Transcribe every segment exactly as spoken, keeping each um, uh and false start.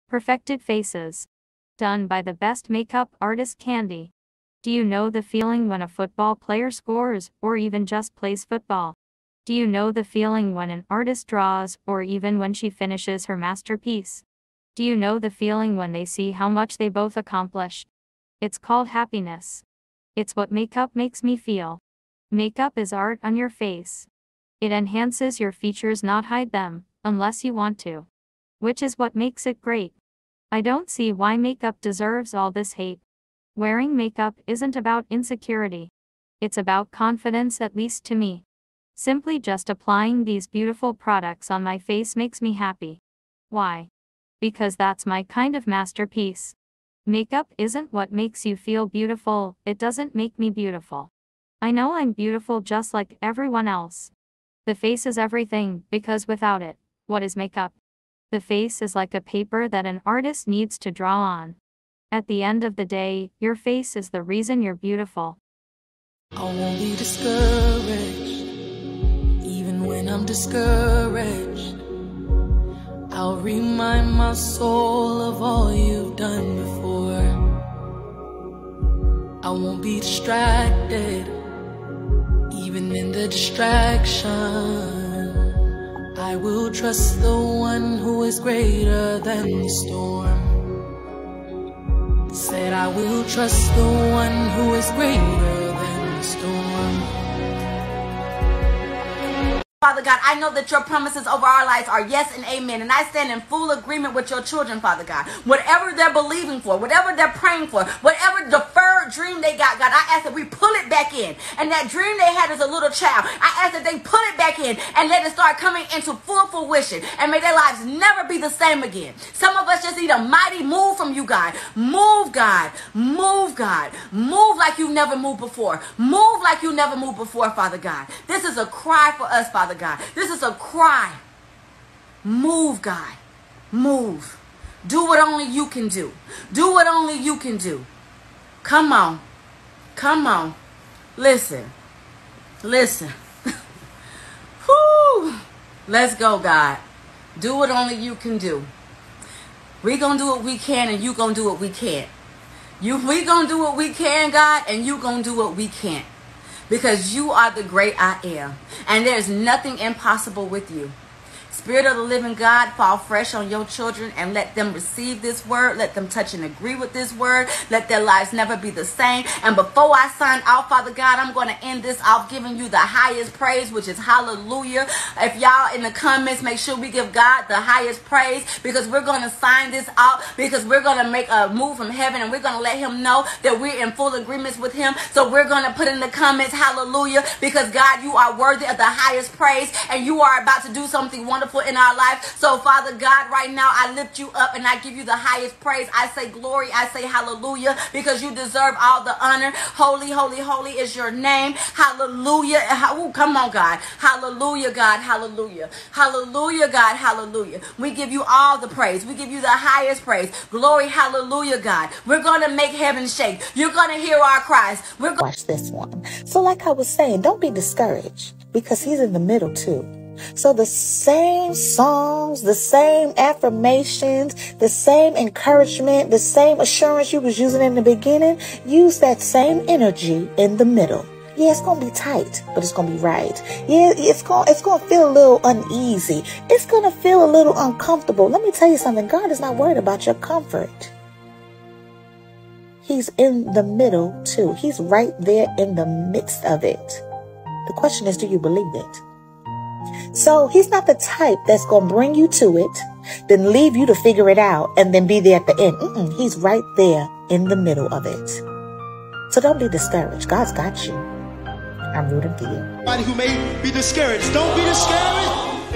Perfected faces. Done by the best makeup artist Candy. Do you know the feeling when a football player scores, or even just plays football? Do you know the feeling when an artist draws, or even when she finishes her masterpiece? Do you know the feeling when they see how much they both accomplished? It's called happiness. It's what makeup makes me feel. Makeup is art on your face. It enhances your features, not hide them, unless you want to. Which is what makes it great. I don't see why makeup deserves all this hate. Wearing makeup isn't about insecurity. It's about confidence, at least to me. Simply just applying these beautiful products on my face makes me happy. Why? Because that's my kind of masterpiece. Makeup isn't what makes you feel beautiful, it doesn't make me beautiful. I know I'm beautiful just like everyone else. The face is everything, because without it, what is makeup? The face is like a paper that an artist needs to draw on. At the end of the day, your face is the reason you're beautiful. I won't be discouraged, even when I'm discouraged. I'll remind my soul of all you've done before. I won't be distracted, even in the distraction. I will trust the one who is greater than the storm. Said I will trust the one who is greater than the storm. Father God, I know that your promises over our lives are yes and amen, and I stand in full agreement with your children, Father God. Whatever they're believing for, whatever they're praying for, whatever deferred dream they got, God, I ask that we pull it back in. And that dream they had as a little child, I ask that they pull it back in and let it start coming into full fruition, and may their lives never be the same again. Some of us just need a mighty move from you, God. Move, God. Move, God. Move like you've never moved before. Move like you never moved before, Father God. This is a cry for us, Father God. This is a cry. Move, God. Move. Do what only you can do. Do what only you can do. Come on. Come on. Listen. Listen. Whoo. Let's go, God. Do what only you can do. We gonna do what we can, and you gonna do what we can't. You, we gonna do what we can, God, and you gonna do what we can't. Because you are the great I am. And there's nothing impossible with you. Spirit of the living God, fall fresh on your children and let them receive this word. Let them touch and agree with this word. Let their lives never be the same. And before I sign off, Father God, I'm going to end this off giving you the highest praise, which is hallelujah. If y'all in the comments, make sure we give God the highest praise, because we're going to sign this off, because we're going to make a move from heaven, and we're going to let him know that we're in full agreements with him. So we're going to put in the comments, hallelujah, because God, you are worthy of the highest praise, and you are about to do something wonderful in our life. So Father God, right now I lift you up and I give you the highest praise. I say glory, I say hallelujah, because you deserve all the honor. Holy, holy, holy is your name. Hallelujah. Ooh, come on, God. Hallelujah, God. Hallelujah. Hallelujah, God. Hallelujah. We give you all the praise. We give you the highest praise. Glory, hallelujah, God. We're going to make heaven shake. You're going to hear our cries. We're going Watch this one. So like I was saying, don't be discouraged, because he's in the middle too. So the same songs, the same affirmations, the same encouragement, the same assurance you was using in the beginning, use that same energy in the middle. Yeah, it's going to be tight, but it's going to be right. Yeah, it's going, it's going to feel a little uneasy. It's going to feel a little uncomfortable. Let me tell you something. God is not worried about your comfort. He's in the middle too. He's right there in the midst of it. The question is, do you believe it? So he's not the type that's going to bring you to it, then leave you to figure it out, and then be there at the end. Mm-mm, he's right there in the middle of it. So don't be discouraged. God's got you. I'm rooting for you. Anybody who may be discouraged, don't be discouraged.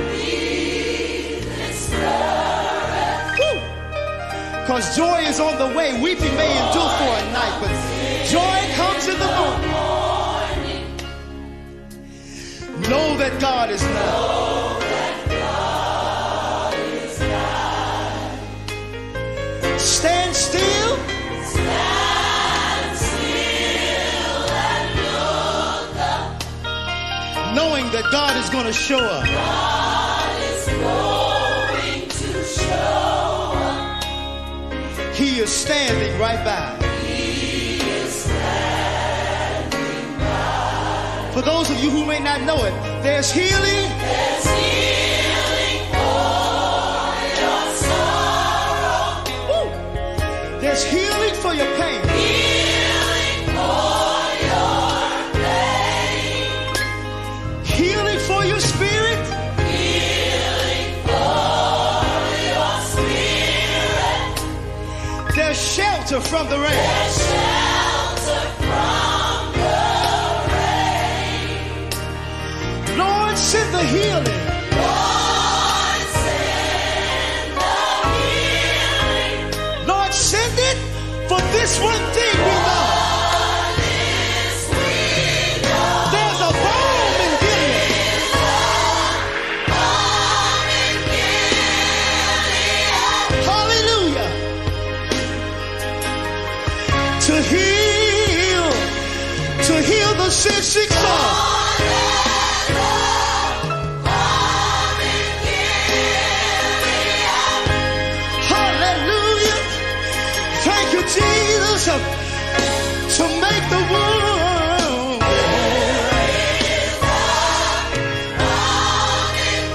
Because joy is on the way. Weeping may endure for a night, but joy comes in the morning. Know that God is nigh. Stand still. Stand still and look up. Knowing that God is going to show up. God is going to show up. He is standing right by. He is standing by. For those of you who may not know it, there's healing. There's healing for your sorrow. Woo. There's healing for your pain. Healing for your pain. Healing for your spirit. Healing for your spirit. There's shelter from the rain. There's shelter from the rain. Lord, send the healing. Lord, send the healing. Lord, send it for this one thing we know. This we know. There's a balm in Gilead. Balm in Gilead. Hallelujah. To heal, to heal the sick, sick soul. Balm in Gilead. Hallelujah. Thank you, Jesus, to make the world. Balm in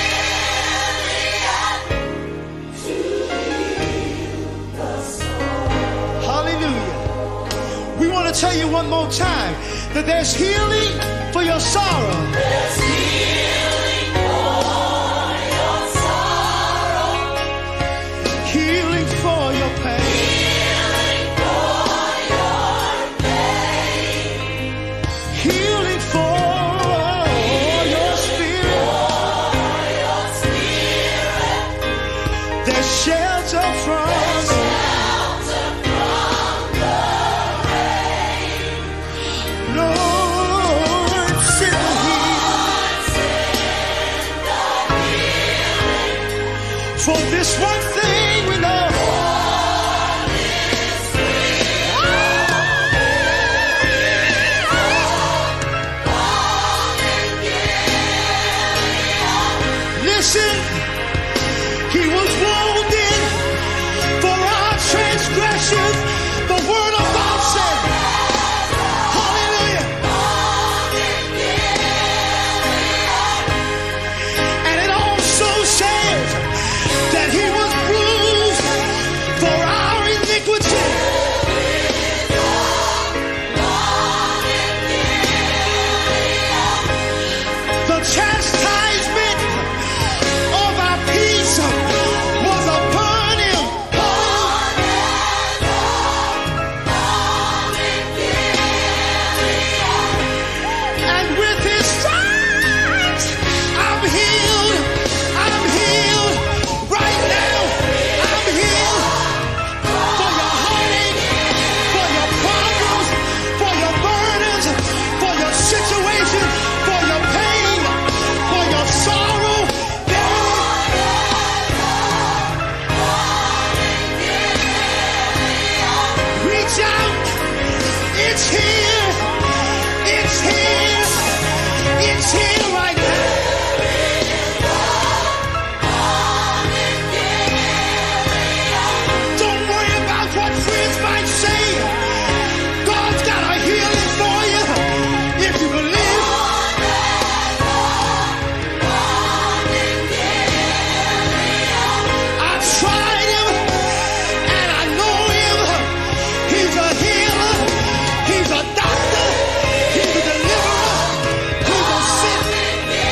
Gilead. Hallelujah. We want to tell you one more time that there's healing for your sorrow. There's healing for your sorrow. Healing for your pain. Healing for your pain. Healing for your spirit. For your spirit. There's shelter from Shelter from the rain. Lord, send the healing Send the healing. for this one thing we know. Listen, he was wounded for our transgressions. The word of God said, hallelujah. And it also says that he was bruised for our iniquity. The chastisement of our peace was upon him. And with his stripes, I'm healed. I'm healed right now. I'm healed for your heartache, for your problems, for your burdens, for your situation, for your pain, for your sorrow. Reach out. It's here. It's here. It's here right now. Don't worry about what friends might say. God's got a healing for you if you believe. I've tried him and I know him. He's a healer. He's a doctor. He's a deliverer. He's a savior.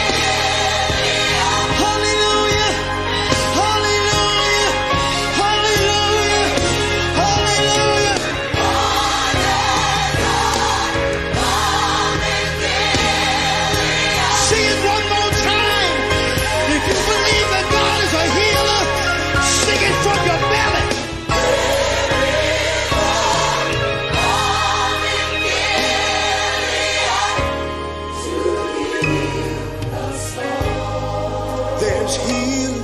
Hallelujah. Hallelujah. Hallelujah. Hallelujah. Sing it one more time. If you believe that God is a healer, sing it from your belly. There's healing.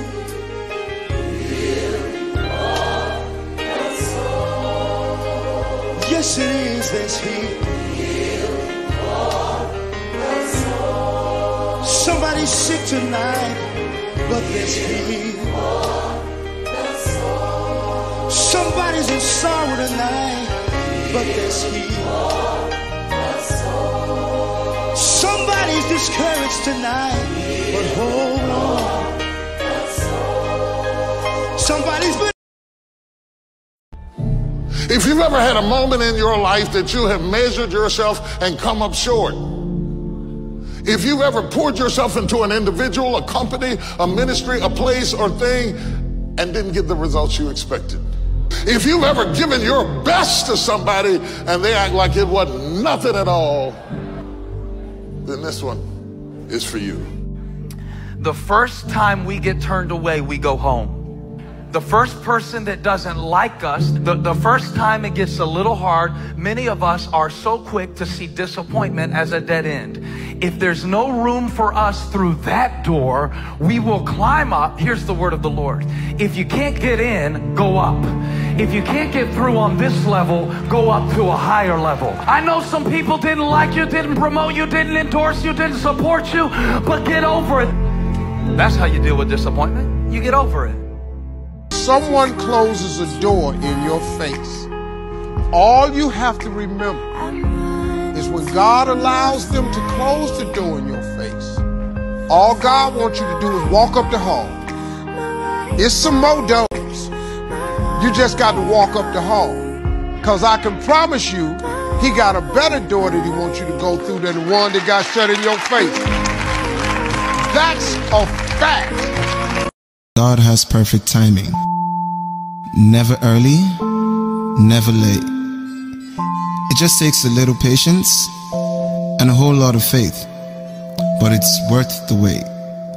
Yes, it is. There's healing. Somebody's sick tonight, but there's healing. Somebody sorrow tonight, but there's healing. Somebody's discouraged tonight, but hold on. Somebody's been. If you've ever had a moment in your life that you have measured yourself and come up short, if you've ever poured yourself into an individual, a company, a ministry, a place or thing, and didn't get the results you expected, if you've ever given your best to somebody and they act like it wasn't nothing at all, then this one is for you. The first time we get turned away, we go home. The first person that doesn't like us, the, the first time it gets a little hard, many of us are so quick to see disappointment as a dead end. If there's no room for us through that door, we will climb up. Here's the word of the Lord. If you can't get in, go up. If you can't get through on this level, go up to a higher level. I know some people didn't like you, didn't promote you, didn't endorse you, didn't support you, but get over it. That's how you deal with disappointment. You get over it. Someone closes a door in your face, all you have to remember is when God allows them to close the door in your face, all God wants you to do is walk up the hall. It's some more doors. You just got to walk up the hall. Because I can promise you, he got a better door that he wants you to go through than the one that got shut in your face. That's a fact. God has perfect timing. Never early, never late. It just takes a little patience and a whole lot of faith, but it's worth the wait.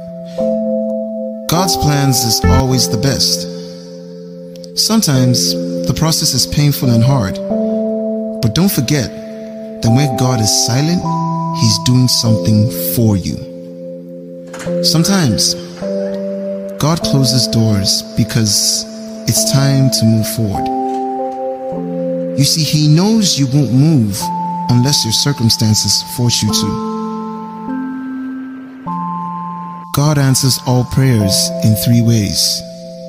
God's plans is always the best. Sometimes the process is painful and hard, but don't forget that when God is silent, He's doing something for you. Sometimes God closes doors because it's time to move forward. You see, He knows you won't move unless your circumstances force you to. God answers all prayers in three ways.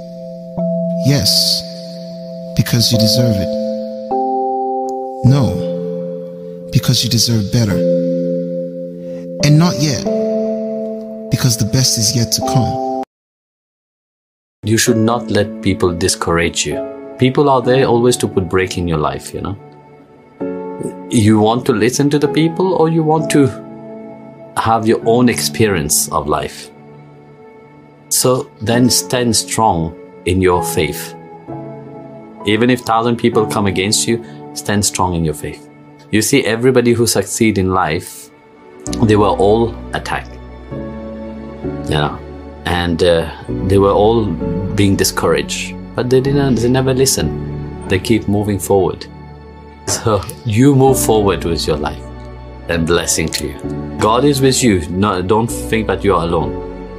Yes, because you deserve it. No, because you deserve better. And not yet, because the best is yet to come. You should not let people discourage you. People are there always to put break in your life, you know. You want to listen to the people, or you want to have your own experience of life. So then stand strong in your faith. Even if thousand people come against you, stand strong in your faith. You see, everybody who succeed in life, they were all attacked, you know. And uh, they were all being discouraged, but they didn't. They never listen. They keep moving forward. So you move forward with your life, and blessing to you. God is with you. No, don't think that you are alone.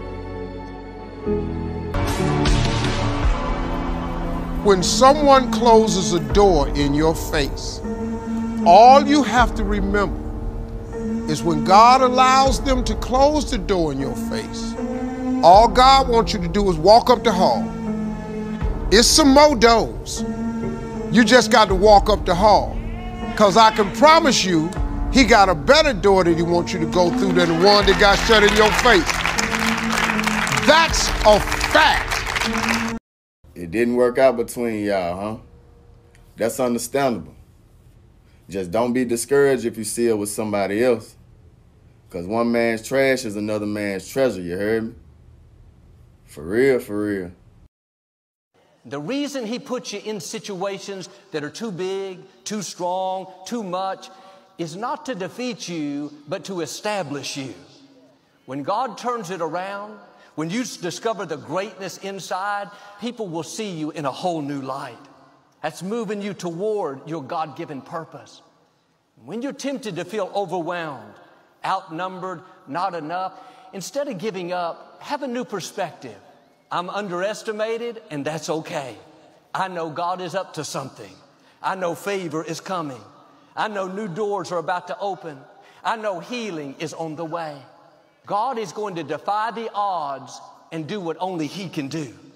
When someone closes a door in your face, all you have to remember is when God allows them to close the door in your face, all God wants you to do is walk up the hall. It's some more doors. You just got to walk up the hall. Because I can promise you, he got a better door that he wants you to go through than the one that got shut in your face. That's a fact. It didn't work out between y'all, huh? That's understandable. Just don't be discouraged if you see it with somebody else. Because one man's trash is another man's treasure, you heard me? For real, for real. The reason he puts you in situations that are too big, too strong, too much, is not to defeat you, but to establish you. When God turns it around, when you discover the greatness inside, people will see you in a whole new light. That's moving you toward your God-given purpose. When you're tempted to feel overwhelmed, outnumbered, not enough, instead of giving up, have a new perspective. I'm underestimated, and that's okay. I know God is up to something. I know favor is coming. I know new doors are about to open. I know healing is on the way. God is going to defy the odds and do what only He can do.